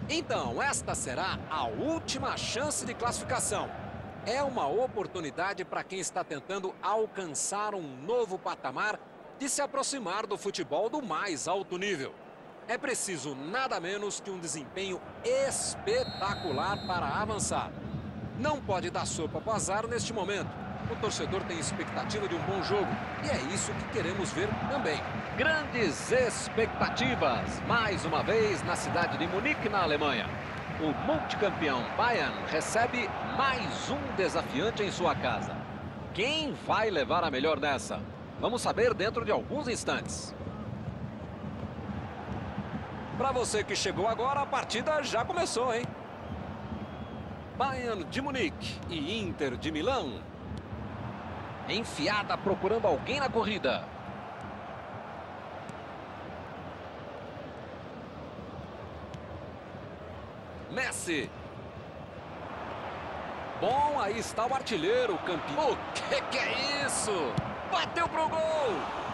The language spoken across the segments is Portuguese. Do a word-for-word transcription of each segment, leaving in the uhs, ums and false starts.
Então, esta será a última chance de classificação. É uma oportunidade para quem está tentando alcançar um novo patamar de se aproximar do futebol do mais alto nível. É preciso nada menos que um desempenho espetacular para avançar. Não pode dar sopa para o azar neste momento. O torcedor tem expectativa de um bom jogo e é isso que queremos ver também. Grandes expectativas, mais uma vez na cidade de Munique, na Alemanha. O multicampeão Bayern recebe mais um desafiante em sua casa. Quem vai levar a melhor nessa? Vamos saber dentro de alguns instantes. Para você que chegou agora, a partida já começou, hein? Bayern de Munique e Inter de Milão. Enfiada procurando alguém na corrida. Messi. Bom, aí está o artilheiro, o campeão. O que, que é isso? Bateu pro gol!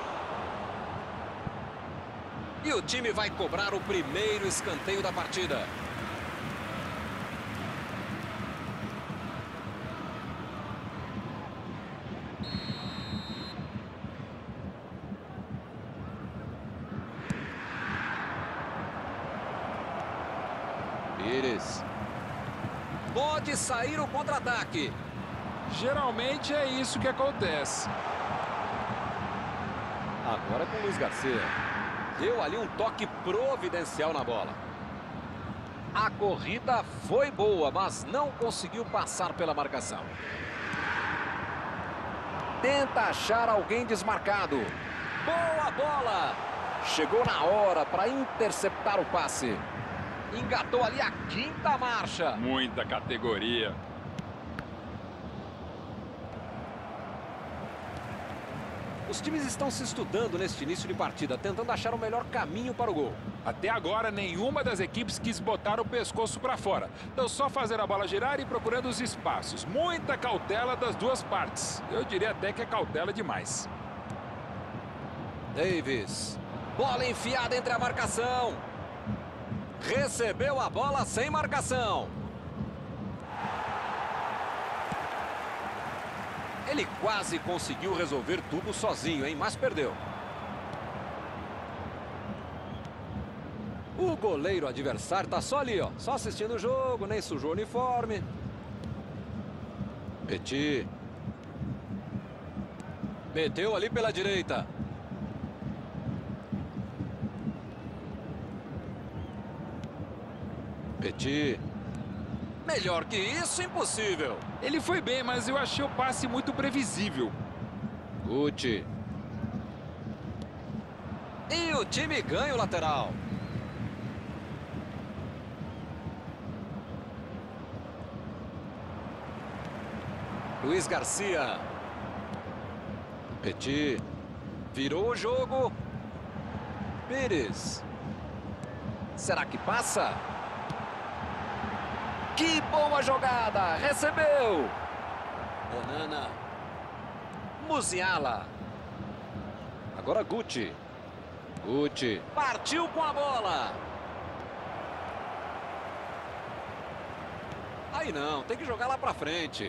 E o time vai cobrar o primeiro escanteio da partida. Pires. Pode sair o contra-ataque. Geralmente é isso que acontece. Agora com o Luiz Garcia. Deu ali um toque providencial na bola. A corrida foi boa, mas não conseguiu passar pela marcação. Tenta achar alguém desmarcado. Boa bola! Chegou na hora para interceptar o passe. Engatou ali a quinta marcha. Muita categoria. Os times estão se estudando neste início de partida, tentando achar o melhor caminho para o gol. Até agora, nenhuma das equipes quis botar o pescoço para fora. Estão só fazendo a bola girar e procurando os espaços. Muita cautela das duas partes. Eu diria até que é cautela demais. Davis. Bola enfiada entre a marcação. Recebeu a bola sem marcação. Ele quase conseguiu resolver tudo sozinho, hein? Mas perdeu. O goleiro adversário tá só ali, ó. Só assistindo o jogo, nem sujou o uniforme. Petit. Meteu ali pela direita. Petit. Melhor que isso, impossível. Ele foi bem, mas eu achei o passe muito previsível. Guti. E o time ganha o lateral. Luiz Garcia. Petit. Virou o jogo. Pires. Será que passa? Que boa jogada! Recebeu! Onana. Musiala. Agora Guti. Guti. Partiu com a bola. Aí não, tem que jogar lá pra frente.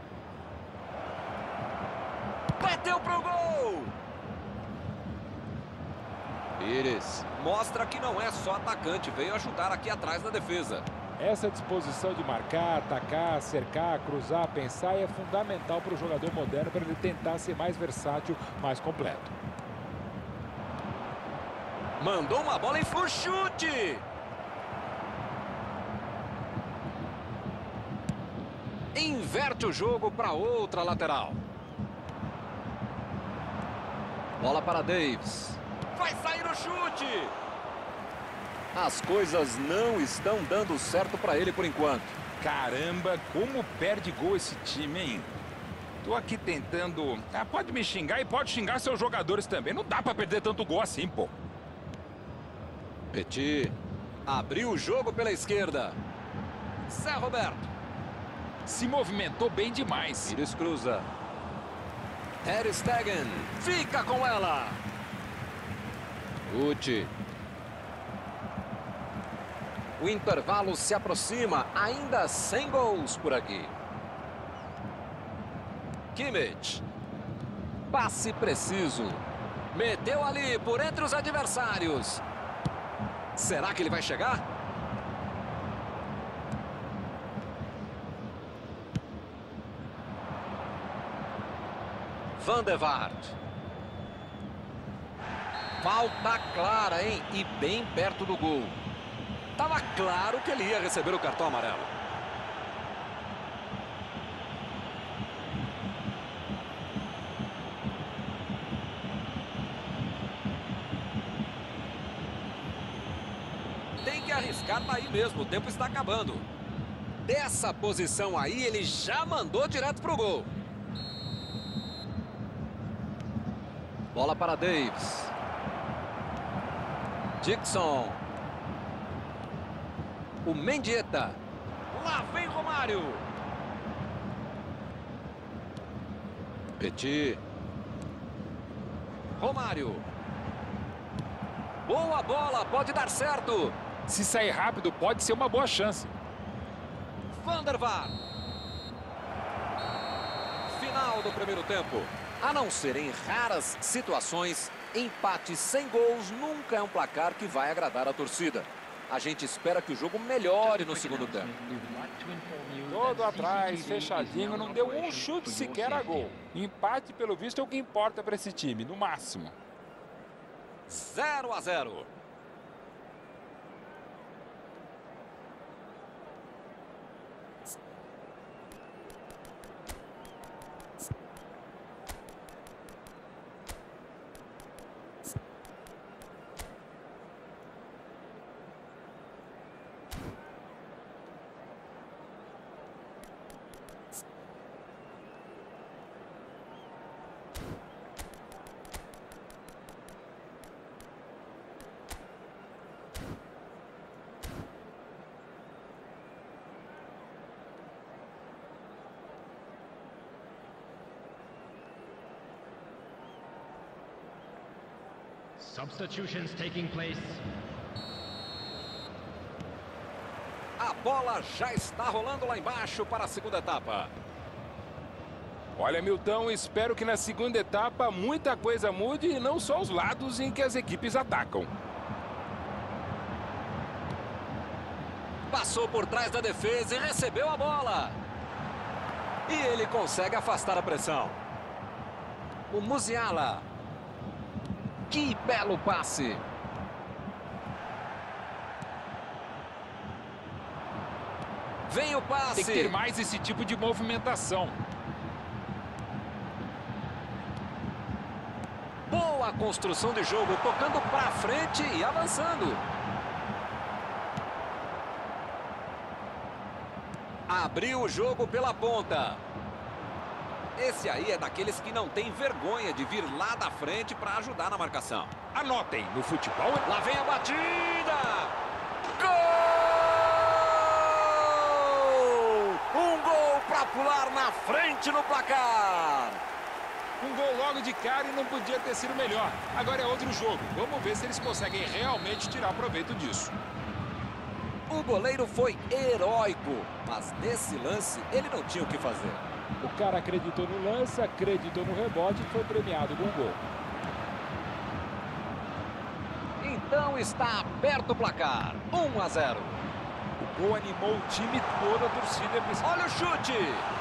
Bateu pro gol! Pires. Mostra que não é só atacante, veio ajudar aqui atrás na defesa. Essa disposição de marcar, atacar, cercar, cruzar, pensar é fundamental para o jogador moderno para ele tentar ser mais versátil, mais completo. Mandou uma bola em full chute. Inverte o jogo para outra lateral. Bola para Davis. Vai sair o chute. As coisas não estão dando certo para ele por enquanto. Caramba, como perde gol esse time, hein? Tô aqui tentando... Ah, pode me xingar e pode xingar seus jogadores também. Não dá para perder tanto gol assim, pô. Petit. Abriu o jogo pela esquerda. Zé Roberto. Se movimentou bem demais. Pires cruza. Ter Stegen. Fica com ela. Guti. O intervalo se aproxima, ainda sem gols por aqui. Kimmich. Passe preciso. Meteu ali por entre os adversários. Será que ele vai chegar? Van der Vaart. Falta clara, hein? E bem perto do gol. Tava claro que ele ia receber o cartão amarelo. Tem que arriscar daí mesmo, o tempo está acabando. Dessa posição aí, ele já mandou direto pro gol. Bola para Davis. Dixon. O Mendieta. Lá vem Romário. Petit. Romário. Boa bola, pode dar certo. Se sair rápido, pode ser uma boa chance. Van der Vaart. Final do primeiro tempo. A não ser em raras situações, empate sem gols nunca é um placar que vai agradar a torcida. A gente espera que o jogo melhore no segundo tempo. Todo atrás, fechadinho, não deu um chute sequer a gol. Empate, pelo visto, é o que importa para esse time, no máximo. zero a zero. Substitutions taking place. A bola já está rolando lá embaixo para a segunda etapa. Olha, Milton, espero que na segunda etapa muita coisa mude e não só os lados em que as equipes atacam. Passou por trás da defesa e recebeu a bola. E ele consegue afastar a pressão. O Musiala. Que belo passe. Vem o passe. Tem que ter mais esse tipo de movimentação. Boa construção de jogo, tocando para frente e avançando. Abriu o jogo pela ponta. Esse aí é daqueles que não tem vergonha de vir lá da frente para ajudar na marcação. Anotem, no futebol... Lá vem a batida! Gol! Um gol para pular na frente no placar. Um gol logo de cara e não podia ter sido melhor. Agora é outro jogo. Vamos ver se eles conseguem realmente tirar proveito disso. O goleiro foi heróico, mas nesse lance ele não tinha o que fazer. O cara acreditou no lance, acreditou no rebote e foi premiado com um gol. Então está aberto o placar, um a zero. O gol animou o time todo, a torcida. Olha o chute!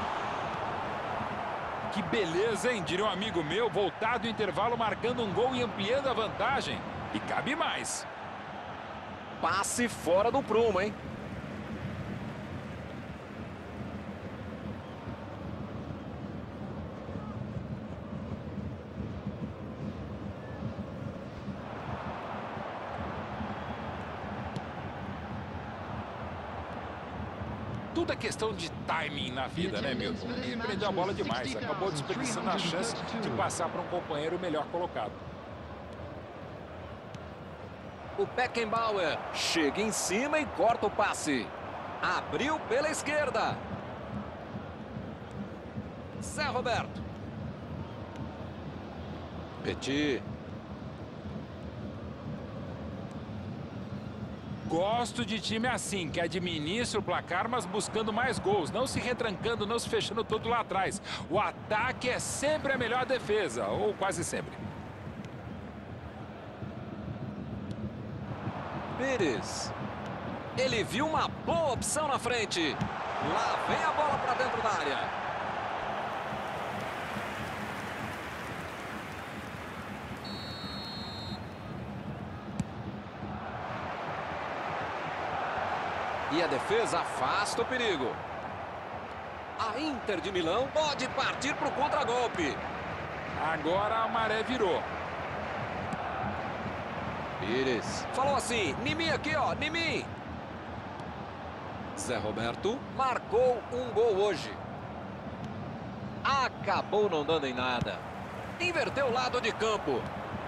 Que beleza, hein? Diria um amigo meu, voltado do intervalo, marcando um gol e ampliando a vantagem. E cabe mais. Passe fora do prumo, hein? Tudo é questão de timing na vida, né, Milton? Ele prendeu a bola demais, acabou desperdiçando a chance de passar para um companheiro melhor colocado. O Beckenbauer chega em cima e corta o passe. Abriu pela esquerda. Zé Roberto. Petit. Gosto de time assim, que administra o placar, mas buscando mais gols, não se retrancando, não se fechando todo lá atrás. O ataque é sempre a melhor defesa, ou quase sempre. Pires. Ele viu uma boa opção na frente. Lá vem a bola para dentro da área. E a defesa afasta o perigo. A Inter de Milão pode partir para o contragolpe. Agora a maré virou. Pires. Falou assim, Nimi aqui, ó, Nimi. Zé Roberto marcou um gol hoje. Acabou não dando em nada. Inverteu o lado de campo.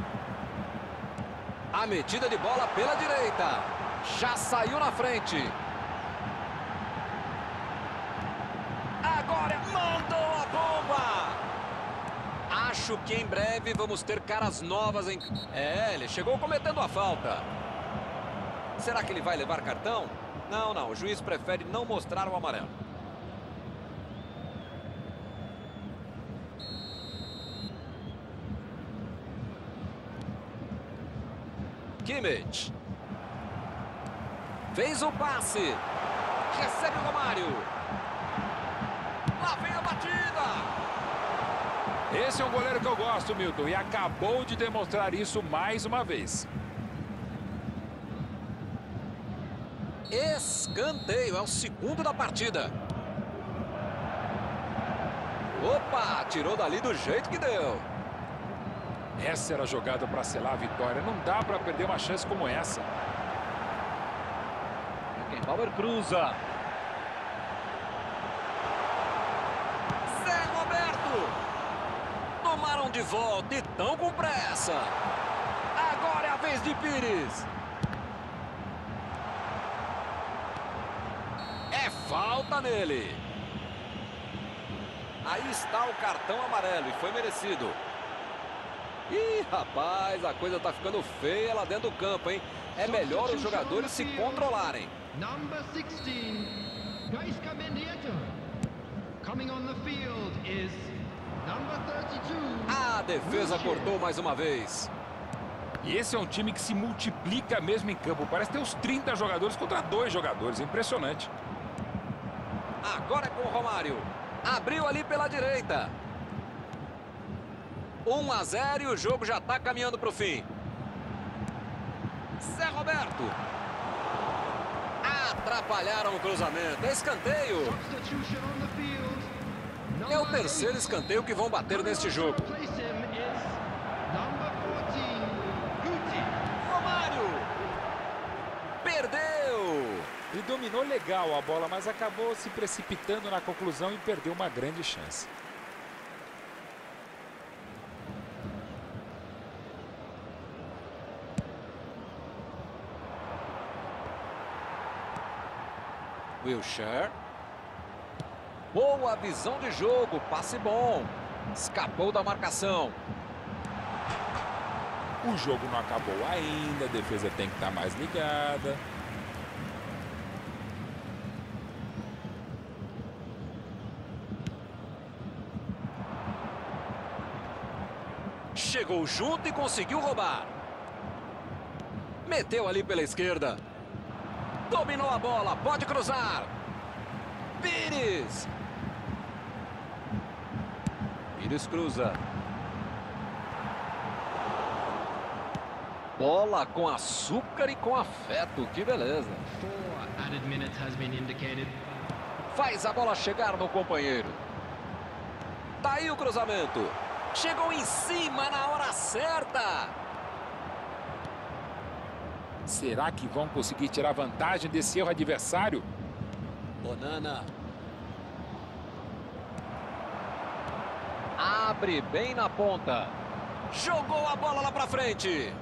A metida de bola pela direita. Já saiu na frente. Agora mandou a bomba. Acho que em breve vamos ter caras novas em... É, ele chegou cometendo a falta. Será que ele vai levar cartão? Não, não. O juiz prefere não mostrar o amarelo. Kimmich. Fez o passe. Recebe o Romário. Lá vem a batida. Esse é um goleiro que eu gosto, Milton, e acabou de demonstrar isso mais uma vez. Escanteio, é o segundo da partida. Opa, tirou dali do jeito que deu. Essa era a jogada para selar a vitória. Não dá para perder uma chance como essa. Bauer cruza. Zé Roberto. Tomaram de volta e tão com pressa. Agora é a vez de Pires. É falta nele. Aí está o cartão amarelo e foi merecido. Ih, rapaz, a coisa tá ficando feia lá dentro do campo, hein? É melhor os jogadores se controlarem. Number sixteen, Gaisca Mendieta. Coming on the field is number thirty-two. A defesa cortou mais uma vez. E esse é um time que se multiplica mesmo em campo. Parece ter uns trinta jogadores contra dois jogadores. Impressionante. Agora é com o Romário. Abriu ali pela direita. um a zero e o jogo já está caminhando para o fim. Zé Roberto. Atrapalharam o cruzamento. É escanteio. Substitution on the field. É o terceiro escanteio que vão bater neste jogo. Replace him is number fourteen, Guti. Romário. Perdeu. Ele dominou legal a bola, mas acabou se precipitando na conclusão e perdeu uma grande chance. Wilshere. Boa visão de jogo, passe bom. Escapou da marcação. O jogo não acabou ainda, a defesa tem que estar mais ligada. Chegou junto e conseguiu roubar. Meteu ali pela esquerda. Dominou a bola, pode cruzar. Pires. Pires cruza. Bola com açúcar e com afeto, que beleza. Four added minutes has been indicated. Faz a bola chegar no companheiro. Tá aí o cruzamento. Chegou em cima na hora certa. Será que vão conseguir tirar vantagem desse erro adversário? Onana. Abre bem na ponta. Jogou a bola lá pra frente.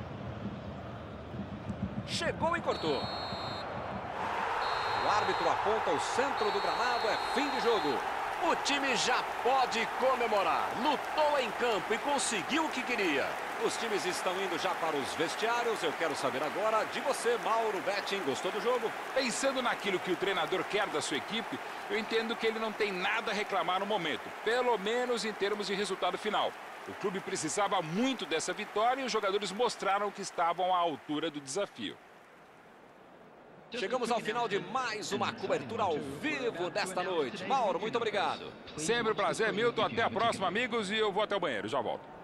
Chegou e cortou. O árbitro aponta o centro do gramado. É fim de jogo. O time já pode comemorar. Lutou em campo e conseguiu o que queria. Os times estão indo já para os vestiários. Eu quero saber agora de você, Mauro Betting. Gostou do jogo? Pensando naquilo que o treinador quer da sua equipe, eu entendo que ele não tem nada a reclamar no momento. Pelo menos em termos de resultado final. O clube precisava muito dessa vitória e os jogadores mostraram que estavam à altura do desafio. Chegamos ao final de mais uma cobertura ao vivo desta noite. Mauro, muito obrigado. Sempre um prazer, Milton. Até a próxima, amigos. E eu vou até o banheiro. Já volto.